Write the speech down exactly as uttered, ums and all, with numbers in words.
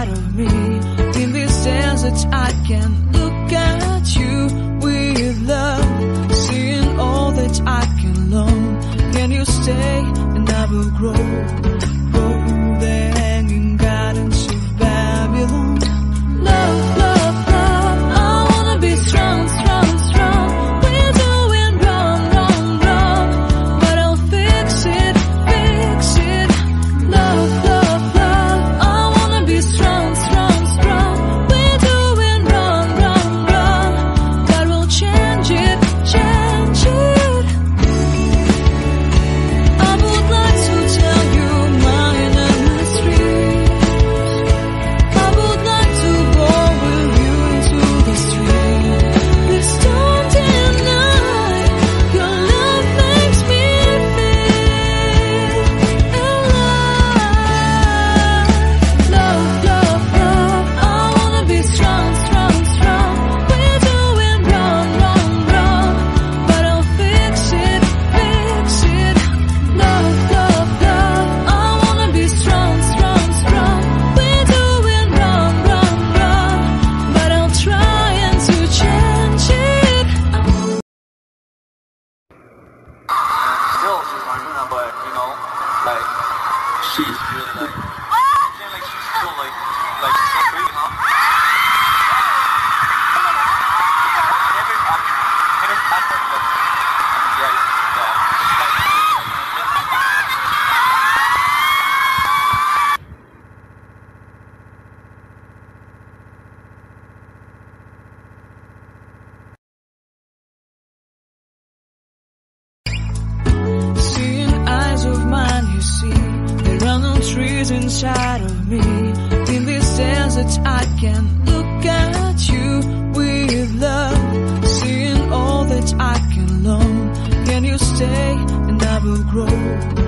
inside of me. In this desert I can look at you with love, seeing all that I can learn. Can you stay and I will grow, grow the hanging gardens of Babylon. Love, love, love, I wanna be strong, strong, strong. We're doing wrong, wrong, wrong, but I'll fix it, fix it. Love, love, love, I wanna be strong, strong, strong. We're doing wrong, wrong, wrong, but we'll change it, change it. I would like to tell you my inner street. I would like to go with you into the street. Please don't deny, your love makes me feel alive. Love, love, love, I wanna be strong, strong, strong. We're doing wrong, wrong, wrong, but I'll fix it, fix it. Love, love, love, I wanna be strong, strong, strong. We're doing wrong, wrong, wrong, but I'll try and to change it. Still, she's my Luna, but you know, like she's really like, yeah, like she's still like, like she's so pretty, huh? Never, um, never had her, but um, yeah, yeah. Seeing eyes of mine, you see, there are no trees inside of me. In this desert I can look at you with love, seeing all that I can learn. Can you stay and I will grow,